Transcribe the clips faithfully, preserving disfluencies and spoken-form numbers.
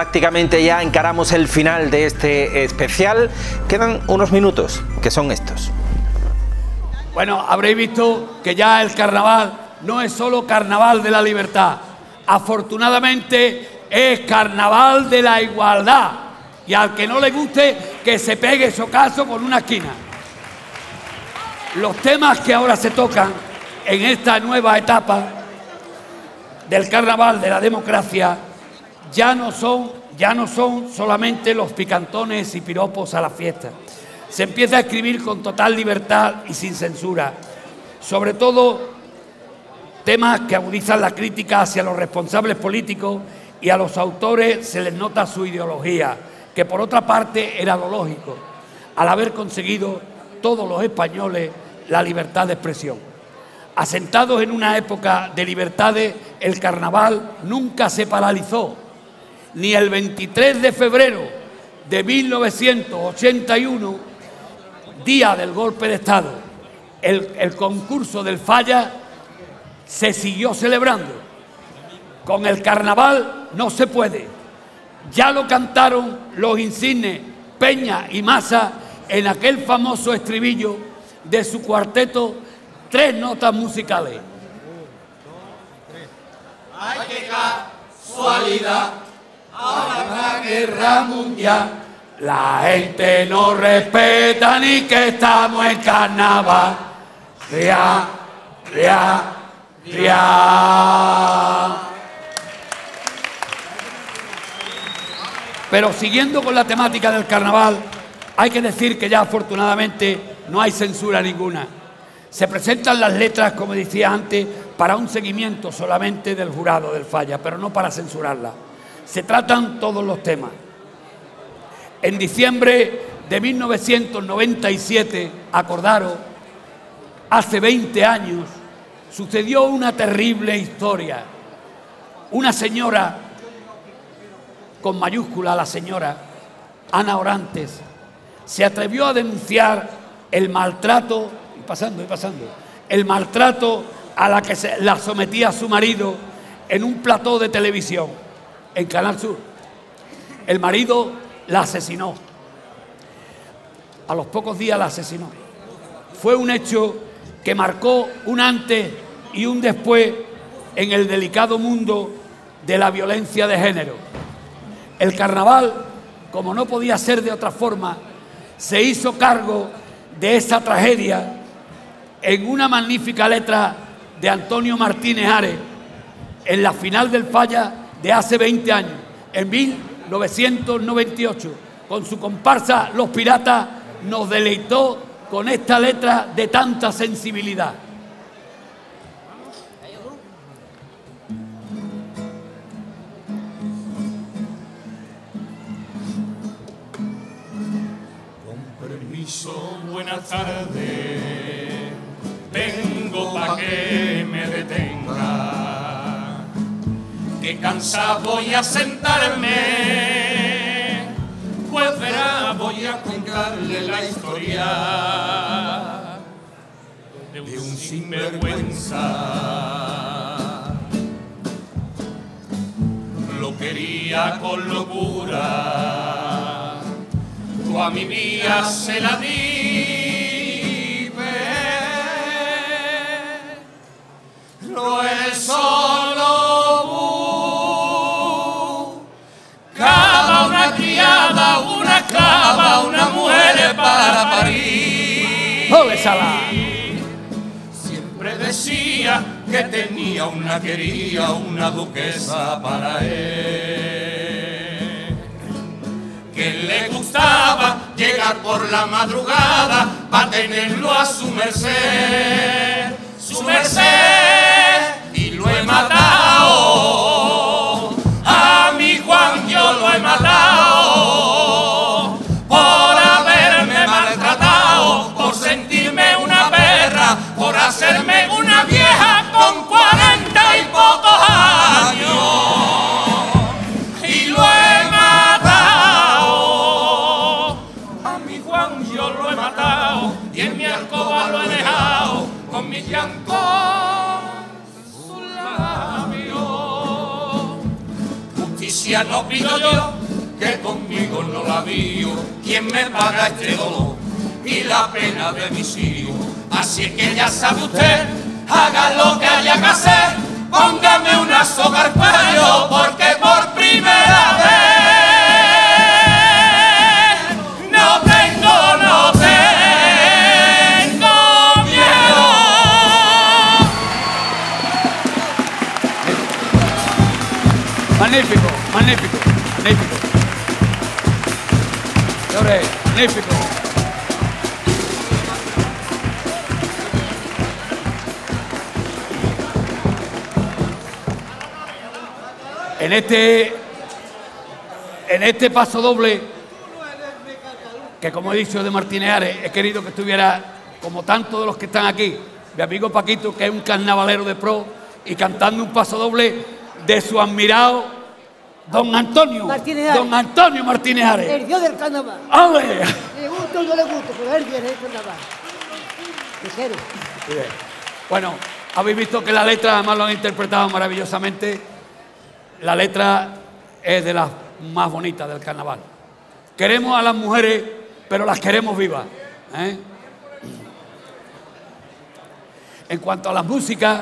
prácticamente ya encaramos el final de este especial. Quedan unos minutos, que son estos. Bueno, habréis visto que ya el carnaval no es solo carnaval de la libertad. Afortunadamente es carnaval de la igualdad. Y al que no le guste, que se pegue socazo con una esquina. Los temas que ahora se tocan en esta nueva etapa del carnaval de la democracia ya no son, ya no son solamente los picantones y piropos a la fiesta. Se empieza a escribir con total libertad y sin censura. Sobre todo temas que agudizan la crítica hacia los responsables políticos, y a los autores se les nota su ideología, que por otra parte era lo lógico, al haber conseguido todos los españoles la libertad de expresión. Asentados en una época de libertades, el carnaval nunca se paralizó, ni el veintitrés de febrero de mil novecientos ochenta y uno, día del golpe de Estado, el, el concurso del Falla se siguió celebrando. Con el carnaval no se puede. Ya lo cantaron los insignes Peña y Massa en aquel famoso estribillo de su cuarteto Tres Notas Musicales. ¡Ay, qué casualidad! Ahora la guerra mundial, la gente no respeta ni que estamos en carnaval. Ria, ria, ria. Pero siguiendo con la temática del carnaval, hay que decir que ya afortunadamente no hay censura ninguna. Se presentan las letras, como decía antes, para un seguimiento solamente del jurado del Falla, pero no para censurarlas. Se tratan todos los temas. En diciembre de mil novecientos noventa y siete, acordaros, hace veinte años, sucedió una terrible historia. Una señora, con mayúscula la señora, Ana Orantes, se atrevió a denunciar el maltrato, y pasando, y pasando, el maltrato a la que se, la sometía su marido en un plató de televisión, en Canal Sur. El marido la asesinó. A los pocos días la asesinó. Fue un hecho que marcó un antes y un después en el delicado mundo de la violencia de género. El carnaval, como no podía ser de otra forma, se hizo cargo de esa tragedia en una magnífica letra de Antonio Martínez Ares, en la final del Falla de hace veinte años, en mil novecientos noventa y ocho, con su comparsa Los Piratas, nos deleitó con esta letra de tanta sensibilidad. Con permiso, buenas tardes, vengo pa' que me detenga, que cansado voy a sentarme, pues verá, voy a contarle la historia de un sinvergüenza. Lo quería con locura, yo a mi vida se la di, pero él solo buscaba una criada, una esclava, una mujer para parir. Siempre decía que tenía una querida, una duquesa para él, que le gustaba llegar por la madrugada para tenerlo a su merced, su merced, y lo he matado, a mi Juan yo lo he matado, por haberme maltratado, por sentirme una perra, por hacerme una vieja con cuarenta y pocos años, y lo he matado, a mi Juan yo lo he matado, y en mi alcoba lo he dejado, con mis llantos sus labios. Justicia no pido yo, que conmigo no la vio. ¿Quién me paga este dolor y la pena de mis hijos? Así es que ya sabe usted, haga lo que haya que hacer, póngame una soga al cuello, porque por primera vez no tengo, no tengo miedo. Magnífico, magnífico, magnífico. Señores, magnífico. En este, en este paso doble, que como he dicho de Martínez Ares, he querido que estuviera, como tantos de los que están aquí, mi amigo Paquito, que es un carnavalero de pro, y cantando un paso doble de su admirado don Antonio Martínez Ares. Don Antonio Martínez Ares. El dios del carnaval. ¡Ale! Le gusta o no le gusta, pero él viene del carnaval. Ligero. Bien. Bueno, habéis visto que la letra además lo han interpretado maravillosamente. La letra es de las más bonitas del carnaval. Queremos a las mujeres, pero las queremos vivas, ¿eh? En cuanto a las músicas,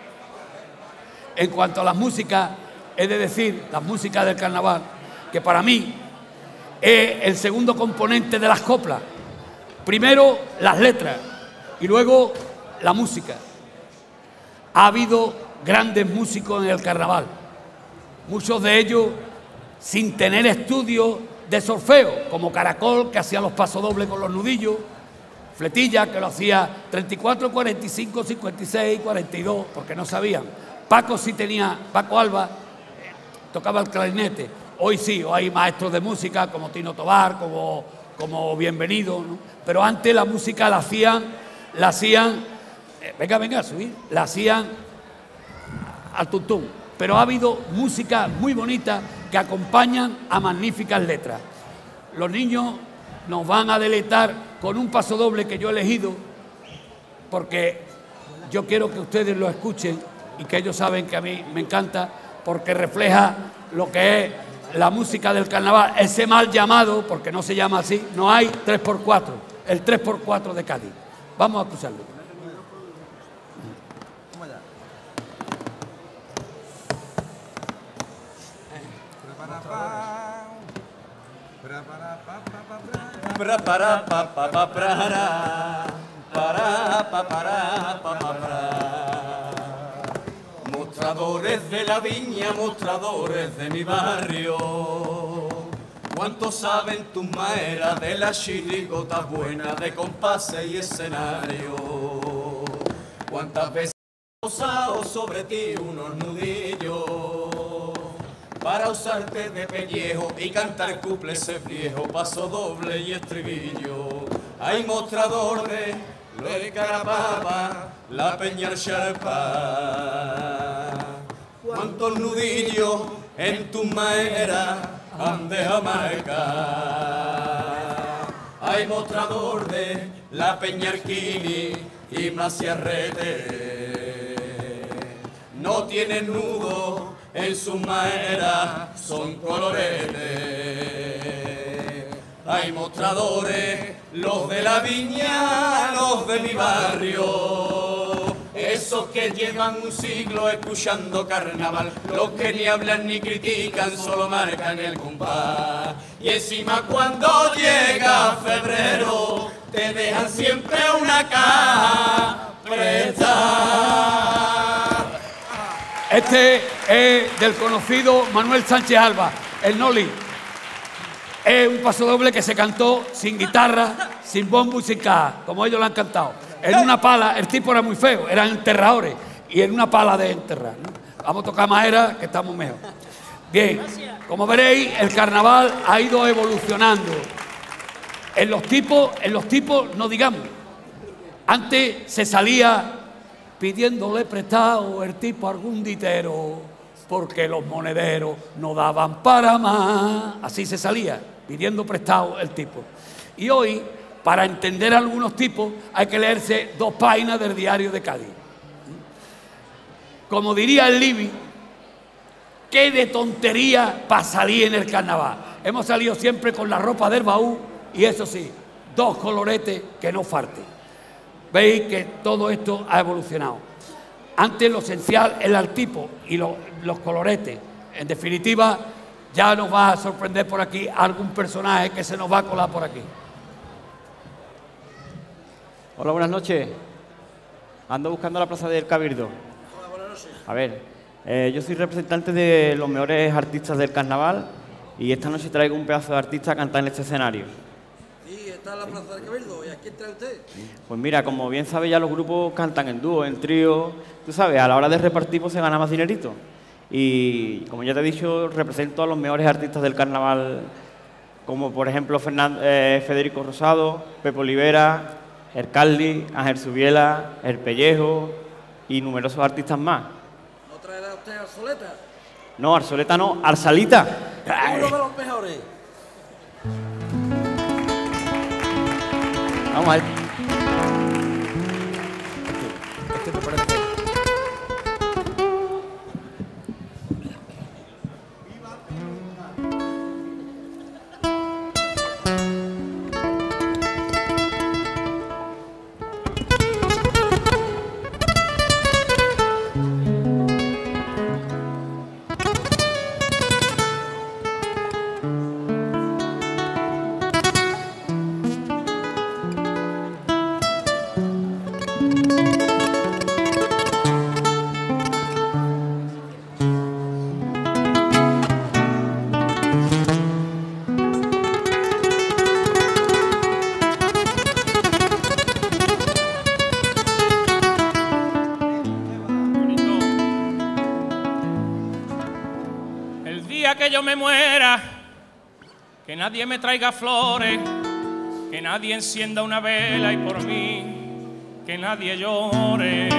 en cuanto a las músicas, he de decir, las músicas del carnaval, que para mí es el segundo componente de las coplas. Primero las letras y luego la música. Ha habido grandes músicos en el carnaval, muchos de ellos sin tener estudios de solfeo, como Caracol, que hacía los pasodobles con los nudillos, Fletilla, que lo hacía treinta y cuatro, cuarenta y cinco, cincuenta y seis, cuarenta y dos, porque no sabían. Paco sí tenía, Paco Alba, eh, tocaba el clarinete. Hoy sí, hoy hay maestros de música como Tino Tobar, como, como Bienvenido, ¿no? Pero antes la música la hacían, la hacían, eh, venga, venga, subir, la hacían al tuntún. Pero ha habido música muy bonita que acompañan a magníficas letras. Los niños nos van a deleitar con un pasodoble que yo he elegido, porque yo quiero que ustedes lo escuchen y que ellos saben que a mí me encanta, porque refleja lo que es la música del carnaval, ese mal llamado, porque no se llama así, no hay tres por cuatro, el tres por cuatro de Cádiz. Vamos a escucharlo. Para para pa pa pa para para pa para pa pa para. Mostradores de la viña, mostradores de mi barrio. ¿Cuánto saben tus maeras de las chirigotas buenas de compases y escenario? ¿Cuántas veces he posado sobre ti unos nudillos para usarte de pellejo y cantar cuples viejo, paso doble y estribillo? Hay mostradores, lo de Carapapa, la Peña Sharpa. ¿Cuántos nudillos en tu maera han de Jamaica? Hay mostrador de la Peña Arquini y Maciarrete. No tienen nudo en su maera, son coloretes. Hay mostradores, los de la viña, los de mi barrio, esos que llevan un siglo escuchando carnaval, los que ni hablan ni critican, solo marcan el compás. Y encima cuando llega febrero, te dejan siempre una caja prestada. Este es del conocido Manuel Sánchez Alba, el Noli. Es un pasodoble que se cantó sin guitarra, sin bombo y sin caja, como ellos lo han cantado. En una pala, el tipo era muy feo, eran enterradores, y en una pala de enterrar, ¿no? Vamos a tocar madera, que estamos mejor. Bien, como veréis, el carnaval ha ido evolucionando. En los tipos, en los tipos no digamos. Antes se salía pidiéndole prestado el tipo a algún ditero, porque los monederos no daban para más. Así se salía, pidiendo prestado el tipo. Y hoy, para entender a algunos tipos, hay que leerse dos páginas del Diario de Cádiz. Como diría el Libi, qué de tontería para salir en el carnaval. hemos salido siempre con la ropa del baúl y eso sí, dos coloretes que no falten. Veis que todo esto ha evolucionado. Antes lo esencial era el tipo y lo, los coloretes. En definitiva, ya nos va a sorprender por aquí algún personaje que se nos va a colar por aquí. Hola, buenas noches. Ando buscando la plaza del Cabildo. Hola, buenas noches. A ver, eh, yo soy representante de los mejores artistas del carnaval y esta noche traigo un pedazo de artista a cantar en este escenario. Sí, está en la plaza del Cabildo. ¿Y a quién trae usted? Pues mira, como bien sabe, ya los grupos cantan en dúo, en trío. Tú sabes, a la hora de repartir pues se gana más dinerito. Y como ya te he dicho, represento a los mejores artistas del carnaval, como por ejemplo Fernando, eh, Federico Rosado, Pepe Olivera, el Carli, Ángel Subiela, el Pellejo y numerosos artistas más. ¿No traerá usted a Arsoleta? No, Arsoleta no, Arsalita. Uno de los mejores. Vamos a ver. Este me parece. Que yo me muera, que nadie me traiga flores, que nadie encienda una vela y por mí que nadie llore.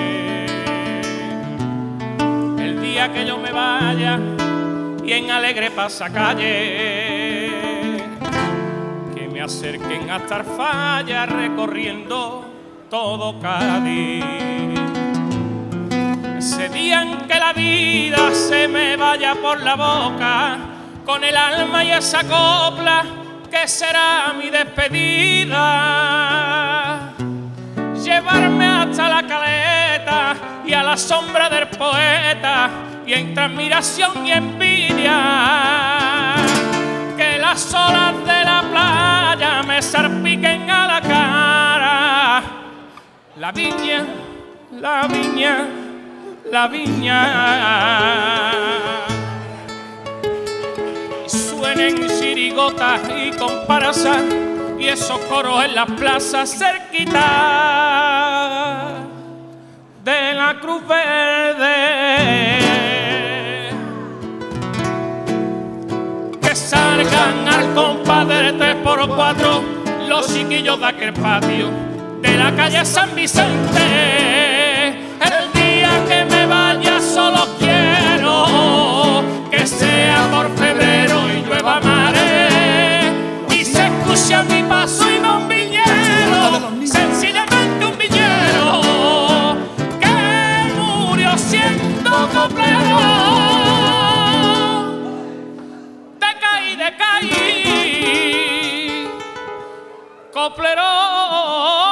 El día que yo me vaya y en alegre pasacalle, que me acerquen hasta Arfalla recorriendo todo Cádiz. Ese día en que la vida se me vaya por la boca, con el alma y esa copla que será mi despedida, llevarme hasta la caleta y a la sombra del poeta, y entre admiración y envidia, que las olas de la playa me salpiquen a la cara. La viña, la viña, la viña, y suenen chirigotas y comparsas y esos coros en las plazas cerquita de la Cruz Verde, que salgan al compás de tres por cuatro los chiquillos de aquel patio de la calle San Vicente. El día que me vaya solo quiero que sea por febrero y llueva mare y se escuche a mi paso y no un viñero, sencillamente un viñero que murió siendo coplero. Decaí, decaí, coplero.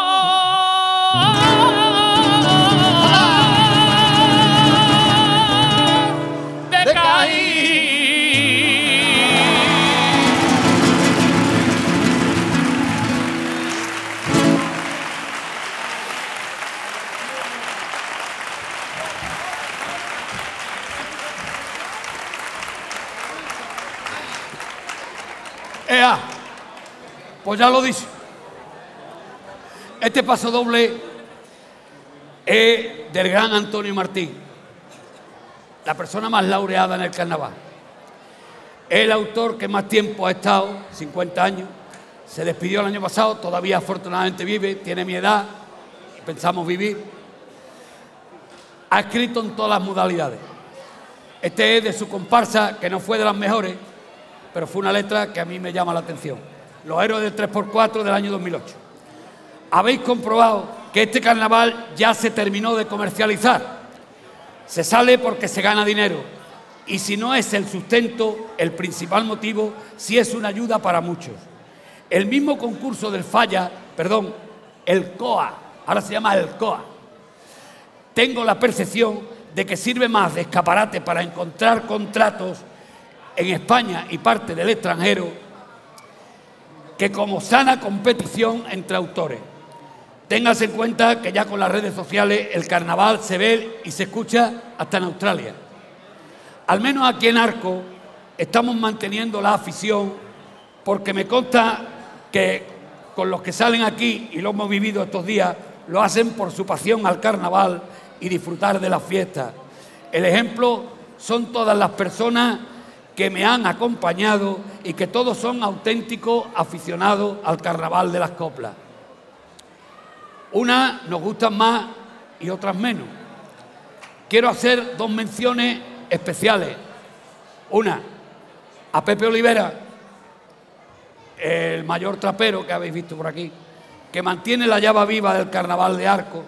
Ea, pues ya lo dice. Este paso doble es del gran Antonio Martín, la persona más laureada en el carnaval. Es el autor que más tiempo ha estado, cincuenta años. Se despidió el año pasado, todavía afortunadamente vive, tiene mi edad, pensamos vivir. Ha escrito en todas las modalidades. Este es de su comparsa, que no fue de las mejores, pero fue una letra que a mí me llama la atención. Los héroes del tres por cuatro del año dos mil ocho. Habéis comprobado que este carnaval ya se terminó de comercializar. Se sale porque se gana dinero. Y si no es el sustento, el principal motivo, sí es una ayuda para muchos. El mismo concurso del Falla, perdón, el C O A, ahora se llama el C O A, tengo la percepción de que sirve más de escaparate para encontrar contratos en España y parte del extranjero que como sana competición entre autores. Téngase en cuenta que ya con las redes sociales el carnaval se ve y se escucha hasta en Australia. Al menos aquí en Arco estamos manteniendo la afición, porque me consta que con los que salen aquí, y lo hemos vivido estos días, lo hacen por su pasión al carnaval y disfrutar de la fiesta. El ejemplo son todas las personas que me han acompañado y que todos son auténticos aficionados al carnaval de las coplas. Unas nos gustan más y otras menos. Quiero hacer dos menciones especiales. Una, a Pepe Olivera, el mayor trapero que habéis visto por aquí, que mantiene la llama viva del carnaval de Arco.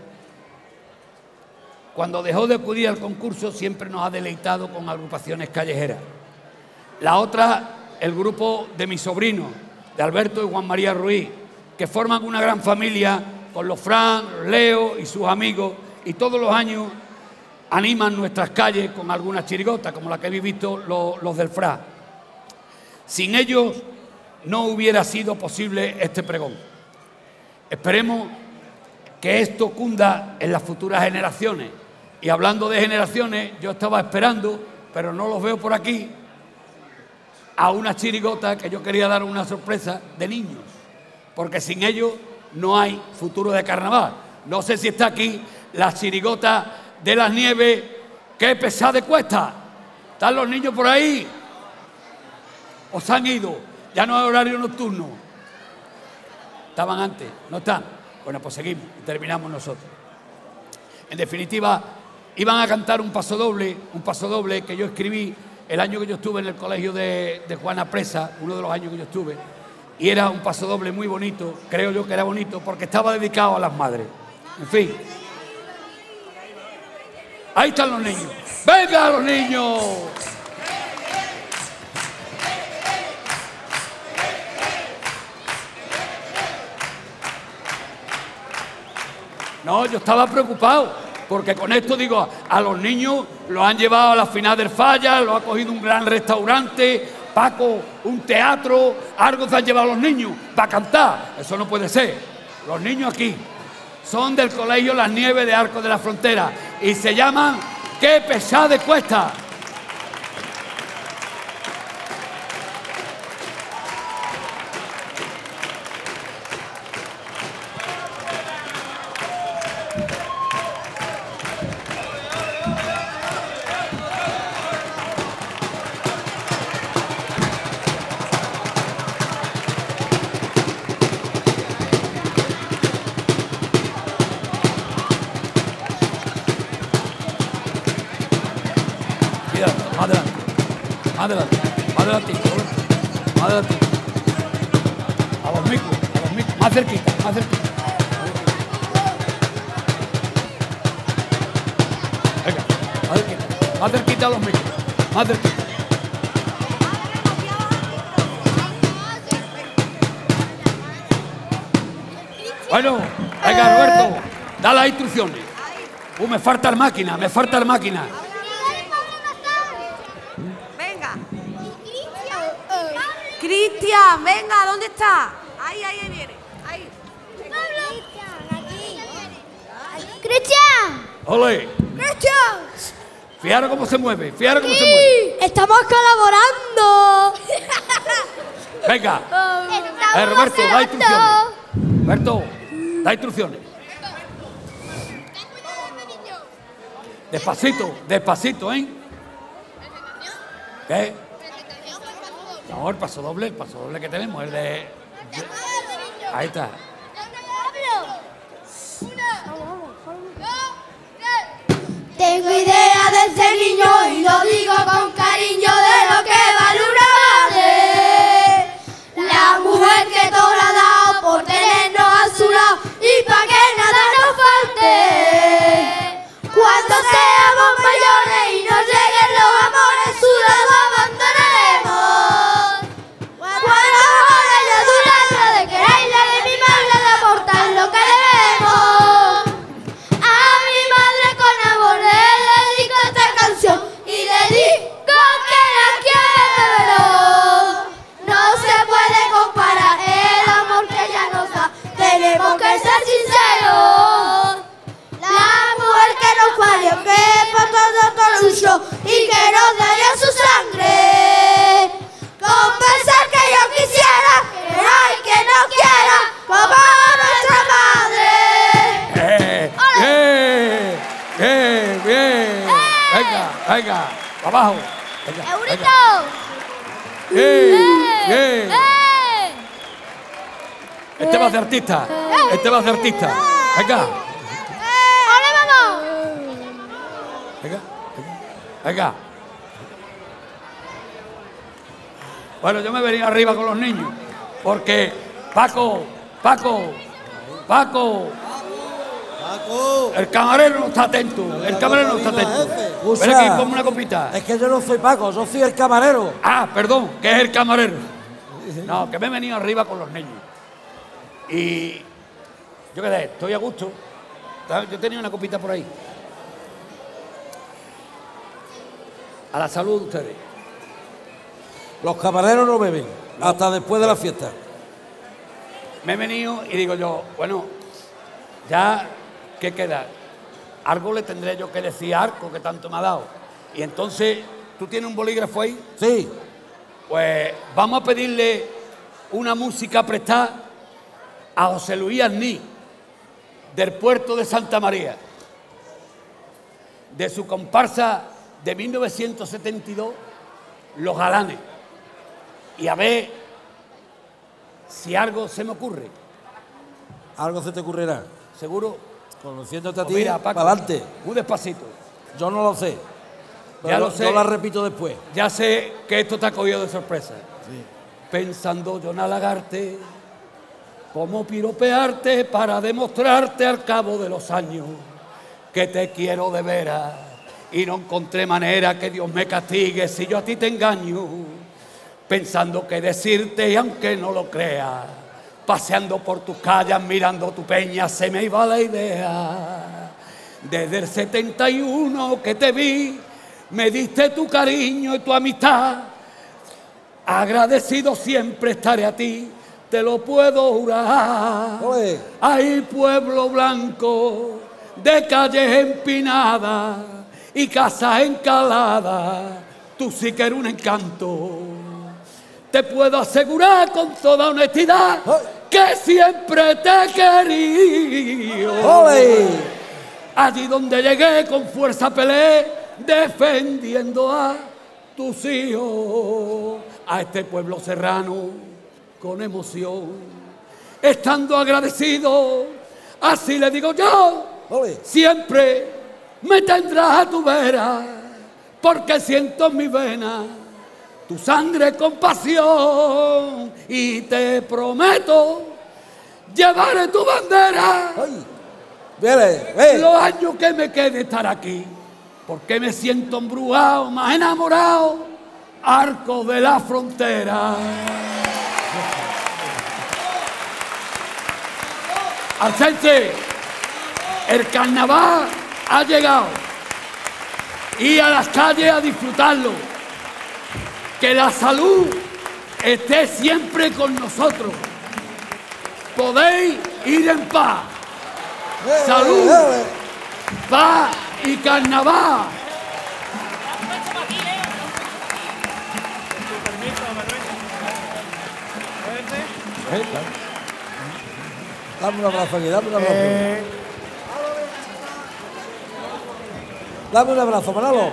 Cuando dejó de acudir al concurso siempre nos ha deleitado con agrupaciones callejeras. La otra, el grupo de mis sobrinos, de Alberto y Juan María Ruiz, que forman una gran familia con los Fran, Leo y sus amigos, y todos los años animan nuestras calles con algunas chirigotas, como la que habéis visto los, los del Fran. Sin ellos no hubiera sido posible este pregón. Esperemos que esto cunda en las futuras generaciones. Y hablando de generaciones, yo estaba esperando, pero no los veo por aquí, a una chirigota que yo quería dar una sorpresa de niños, porque sin ellos no hay futuro de carnaval. No sé si está aquí la chirigota de las nieves. ¡Qué pesada cuesta! ¿Están los niños por ahí? ¿O se han ido? Ya no hay horario nocturno. ¿Estaban antes? ¿No están? Bueno, pues seguimos y terminamos nosotros. En definitiva, iban a cantar un pasodoble, un pasodoble que yo escribí el año que yo estuve en el colegio de, de Juana Presa, uno de los años que yo estuve, y era un pasodoble muy bonito, creo yo que era bonito, porque estaba dedicado a las madres. En fin. Ahí están los niños. ¡Venga, los niños! No, yo estaba preocupado, porque con esto digo, a los niños los han llevado a la final del Falla, lo ha cogido un gran restaurante, Paco, un teatro, algo se han llevado a los niños para cantar. Eso no puede ser. Los niños aquí son del colegio Las Nieves de Arco de la Frontera y se llaman ¡Qué pesada cuesta! Adelante, adelante, adelante. A los micos, a los micos, más cerquita, más cerquita. Venga, más cerquita, más cerquita a los micos, más cerquita. Bueno, venga Roberto, da las instrucciones. Uh, me falta la máquina, me falta la máquina. Cristian, venga, ¿dónde está? Ahí, ahí, ahí viene. Ahí. Cristian, aquí. Cristian. ¡Ole! ¡Cristian! Fijaros cómo se mueve, fijaros cómo Sí, se mueve. estamos colaborando. Venga. Estamos Eh, Roberto, da hablando. instrucciones. Roberto, da instrucciones. Despacito, despacito, ¿eh? ¿Qué? No, el paso doble, el paso doble que tenemos, el de... de- Ahí está. Tengo idea de ser niño y lo digo con cariño de lo que vale una madre. La mujer que todo ha dado por tenernos a su lado y para que nada nos falte. Cuando seamos mayores y nos lleguen los amores, su que nos daría su sangre. Con pensar que yo quisiera, que no hay quien no quiera, como nuestra madre. ¡Eh! ¡Eh! ¡Eh! ¡Bien! Venga, venga, abajo. Venga, ¡Eurito! ¡Eh! ¡Eh! ¡Eh! Este va a ser artista. Este va a ser artista. Venga. ¡Ole, vamos! Venga. Venga. Bueno, yo me venía arriba con los niños. Porque Paco, Paco, Paco. Paco. El camarero no está atento. El camarero no está atento. Ven aquí, ponme una copita. Es que yo no soy Paco, yo soy el camarero. Ah, perdón, que es el camarero. No, que me he venido arriba con los niños. Y yo qué sé, estoy a gusto. Yo tenía una copita por ahí. A la salud de ustedes. Los camareros no beben, hasta después de la fiesta. Me he venido y digo yo, bueno, ya, ¿qué queda? Algo le tendré yo que decir a Arco, que tanto me ha dado. Y entonces, ¿tú tienes un bolígrafo ahí? Sí. Pues vamos a pedirle una música prestada a José Luis Arní, del puerto de Santa María, de su comparsa de mil novecientos setenta y dos, Los Galanes. Y a ver si algo se me ocurre. Algo se te ocurrirá. ¿Seguro? Conociéndote a Pues ti, mira, Paco, para adelante. muy despacito. Yo no lo sé. Pero Ya lo sé. Yo la repito después. Ya sé que esto te ha cogido de sorpresa. Sí. Pensando yo en halagarte, cómo piropearte para demostrarte al cabo de los años que te quiero de veras y no encontré manera que Dios me castigue si yo a ti te engaño. Pensando que decirte y aunque no lo creas, paseando por tus calles mirando tu peña se me iba la idea. Desde el setenta y uno que te vi, me diste tu cariño y tu amistad. Agradecido siempre estaré a ti, te lo puedo jurar. Oye. Hay pueblo blanco de calles empinadas y casas encaladas, tú sí que eres un encanto. Te puedo asegurar con toda honestidad que siempre te he querido. ¡Ole! Allí donde llegué con fuerza peleé defendiendo a tus hijos, a este pueblo serrano con emoción, estando agradecido, así le digo yo, ¡Ole! Siempre me tendrás a tu vera, porque siento en mi vena tu sangre con pasión y te prometo llevaré tu bandera. ¡Ay! Viene, ven. Los años que me quede estar aquí, porque me siento embrujado, más enamorado, Arco de la Frontera. Alcense, el carnaval ha llegado y a las calles a disfrutarlo. Que la salud esté siempre con nosotros. Podéis ir en paz. Salud, paz y carnaval. Dame un abrazo aquí, dame un abrazo. Eh... Dame un abrazo, Manolo.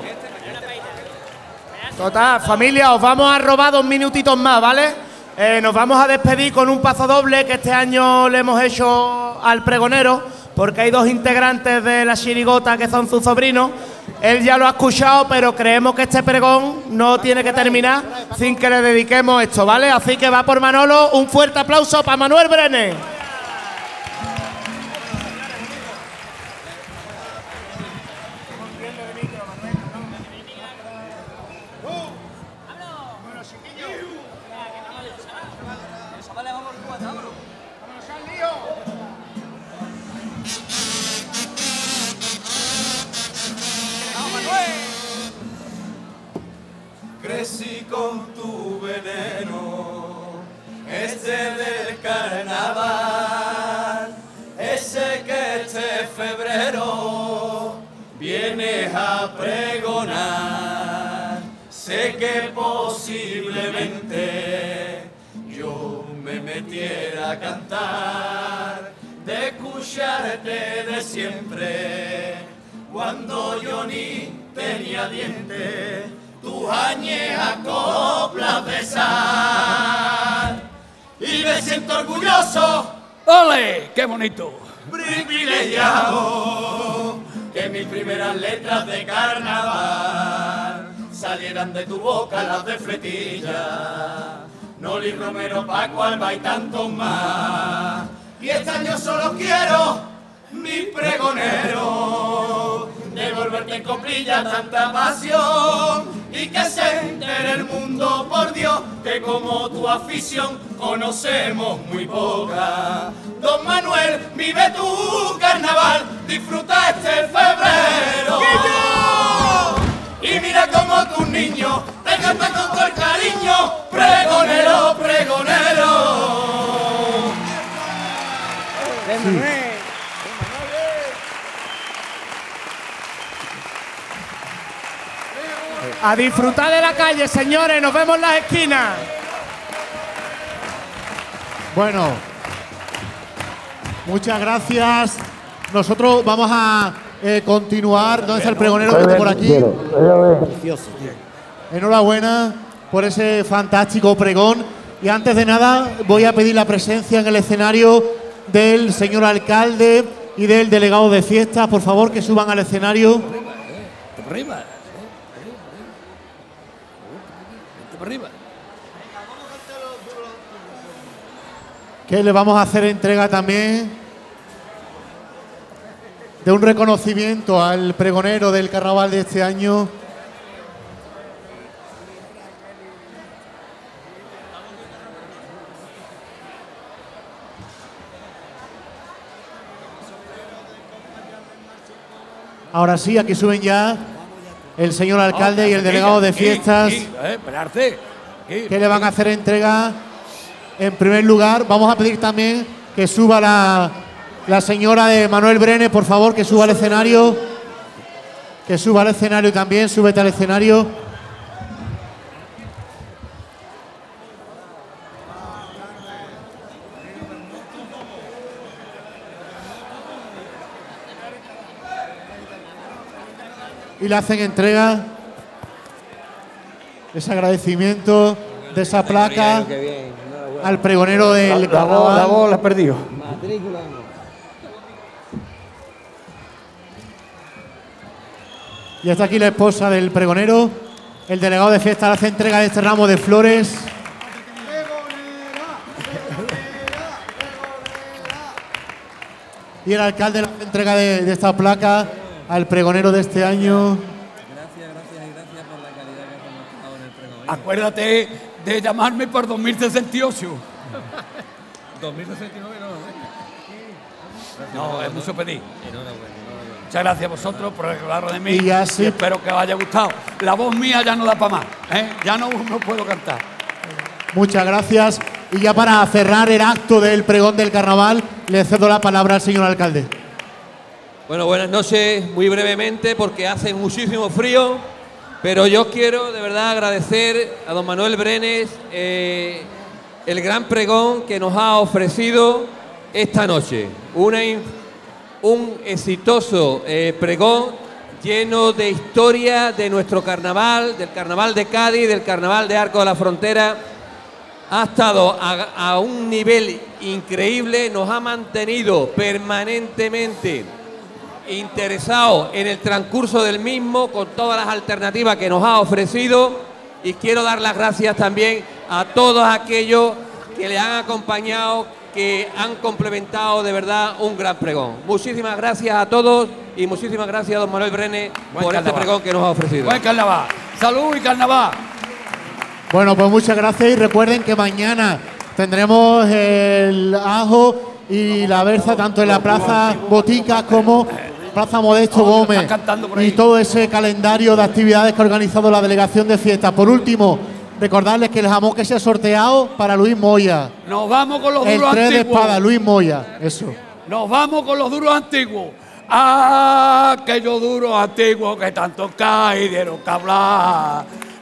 Total, familia, os vamos a robar dos minutitos más, ¿vale? Eh, nos vamos a despedir con un paso doble que este año le hemos hecho al pregonero, porque hay dos integrantes de la chirigota que son sus sobrinos. Él ya lo ha escuchado, pero creemos que este pregón no tiene que terminar sin que le dediquemos esto, ¿vale? Así que va por Manolo, un fuerte aplauso para Manuel Brenes. Crecí con tu veneno, este del carnaval, ese que este febrero vienes a pregonar. sé que posiblemente yo me metiera a cantar, de escucharte de siempre, cuando yo ni tenía dientes, tus añejas coplas besar, y me siento orgulloso. ¡Ole! ¡Qué bonito! Privilegiado que mis primeras letras de carnaval salieran de tu boca las de Fletilla, Noli Romero, Paco Alba y tantos más. Y este año solo quiero, mi pregonero, devolverte en coplilla tanta pasión y que se entere el mundo, por Dios, que como tu afición conocemos muy poca. Don Manuel, vive tu carnaval, disfruta este febrero. Y mira como tus niños te cantan con todo el cariño, pregonero, pregonero. Sí. A disfrutar de la calle, señores, nos vemos en las esquinas. Bueno, muchas gracias. Nosotros vamos a eh, continuar. ¿Dónde está el pregonero que está por aquí? Precioso, tío. Enhorabuena por ese fantástico pregón. Y antes de nada, voy a pedir la presencia en el escenario del señor alcalde y del delegado de fiestas. Por favor, que suban al escenario. Arriba. Arriba. Que le vamos a hacer entrega también de un reconocimiento al pregonero del carnaval de este año. Ahora sí, aquí suben ya el señor alcalde y el delegado de fiestas, que le van a hacer entrega. En primer lugar, vamos a pedir también que suba la, la señora de Manuel Brenes, por favor, que suba al escenario. Que suba al escenario también, súbete al escenario. Y le hacen entrega ese agradecimiento de esa placa al pregonero del carnaval. La voz la has perdido. Y está aquí la esposa del pregonero. El delegado de fiesta le hace entrega de este ramo de flores. Y el alcalde le hace entrega de, de esta placa al pregonero de este año. Gracias, gracias y gracias por la calidad que has demostrado en el pregón. Acuérdate de llamarme por dos mil sesenta y ocho. dos mil sesenta y nueve no, no, es mucho pedir. Muchas gracias a vosotros por recordarlo de mí. Y, ya sí. Y espero que os haya gustado. La voz mía ya no da para más, ¿eh? Ya no, no puedo cantar. Muchas gracias. Y ya para cerrar el acto del pregón del carnaval, le cedo la palabra al señor alcalde. Bueno, buenas noches, muy brevemente, porque hace muchísimo frío, pero yo quiero de verdad agradecer a don Manuel Brenes eh, el gran pregón que nos ha ofrecido esta noche. Una, un exitoso eh, pregón lleno de historia de nuestro carnaval, del carnaval de Cádiz, del carnaval de Arco de la Frontera. Ha estado a, a un nivel increíble, nos ha mantenido permanentemente interesado en el transcurso del mismo, con todas las alternativas que nos ha ofrecido, y quiero dar las gracias también a todos aquellos que le han acompañado, que han complementado de verdad un gran pregón. Muchísimas gracias a todos y muchísimas gracias a don Manuel Brenes por este pregón que nos ha ofrecido. Buen carnaval, salud y carnaval. Bueno, pues muchas gracias y recuerden que mañana tendremos el ajo y la berza tanto en la Plaza Botica como Plaza Modesto Gómez, y todo ese calendario de actividades que ha organizado la delegación de fiestas. Por último, recordarles que el jamón que se ha sorteado para Luis Moya. Nos vamos con los el duros tres antiguos. de espada, Luis Moya, eso. Nos vamos con los duros antiguos. Ah, aquellos duros antiguos que tanto cae dieron que hablar.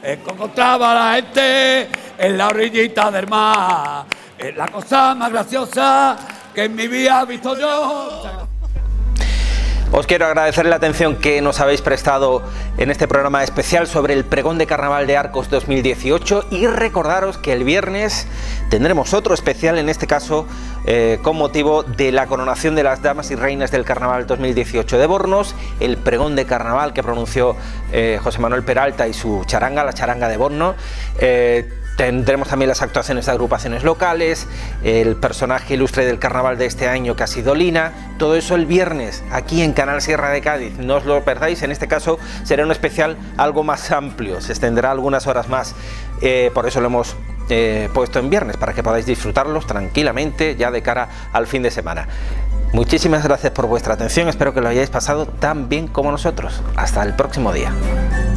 encontraba a la gente en la orillita del mar. Es la cosa más graciosa que en mi vida he visto yo. Os quiero agradecer la atención que nos habéis prestado en este programa especial sobre el Pregón de Carnaval de Arcos dos mil dieciocho y recordaros que el viernes tendremos otro especial, en este caso eh, con motivo de la coronación de las damas y reinas del Carnaval dos mil dieciocho de Bornos, el Pregón de Carnaval que pronunció eh, José Manuel Peralta y su charanga, la charanga de Borno. Eh, Tendremos también las actuaciones de agrupaciones locales, el personaje ilustre del carnaval de este año que ha sido Lina, todo eso el viernes aquí en Canal Sierra de Cádiz, no os lo perdáis, en este caso será un especial algo más amplio, se extenderá algunas horas más, eh, por eso lo hemos eh, puesto en viernes, para que podáis disfrutarlos tranquilamente ya de cara al fin de semana. Muchísimas gracias por vuestra atención, espero que lo hayáis pasado tan bien como nosotros. Hasta el próximo día.